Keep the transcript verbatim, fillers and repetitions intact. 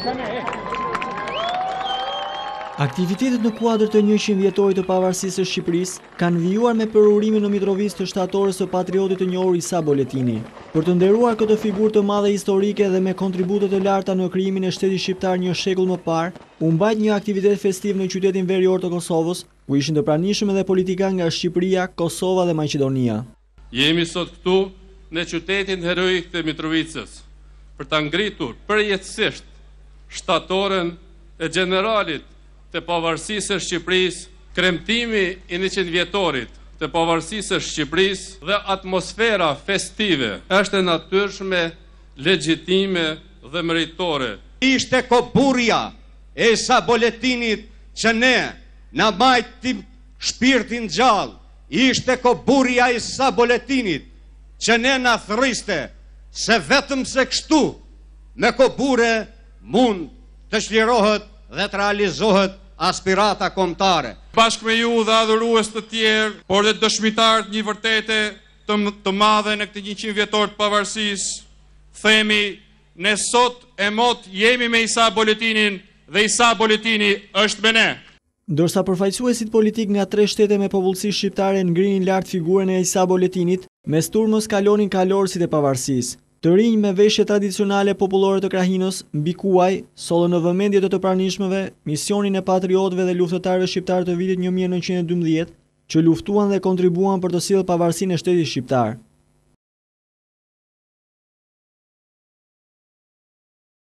Aktivitetet në kuadër të njëqind vjetorit të pavarësisë së Shqipërisë kanë vijuar me përurimin në Mitrovicë të shtatorës së patriotit të njohur Isa Boletini. Për të nderuar këtë figurë të madhe historike dhe me kontributet të larta në krijimin e shtetit shqiptar një shekull më parë, u mbajt një aktivitet festiv në qytetin verior të Kosovës, ku ishin të pranishëm edhe politikanë nga Shqipëria, Kosova dhe Maqedonia. Jemi sot këtu në qytetin heroik të Mitrovicës për ta ngritur përjetësisht shtatorën e generalit të pavarësisë së Shqipërisë, kremtimi i njëqind vjetorit të pavarësisë së Shqipërisë dhe atmosfera festive është e natyrshme, legjitime dhe meritore. Ishte koburja e Isa Boletinit që ne na mbajtim shpirtin gjallë. Ishte koburja e Isa Boletinit që ne na thriste se vetëm se kështu me kobure mund të shlirohet dhe të realizohet aspirata kombëtare. Bashkë me ju dhe adhurues të tjerë, por dhe dëshmitarët një vërtete të, të madhe në këtë njëqind vjetor të pavarësisë, themi ne sot e mot jemi me Isa Boletinin dhe Isa Boletini është me ne. Ndërsa përfaqësuesit politik nga tre shtete me popullsi shqiptare ngrinin lart figurën e Isa Boletinit, mes turmës kalonin kalorësit e pavarësisë. Të rinj me veshje tradicionale popullore të krahinës, mbi kuaj, sollën në vëmendje të të pranishmëve misionin e patriotëve dhe luftëtarëve shqiptar të vitit një mijë e nëntëqind e dymbëdhjetë, që luftuan dhe kontribuan për të sjellë pavarësinë e shtetit shqiptar.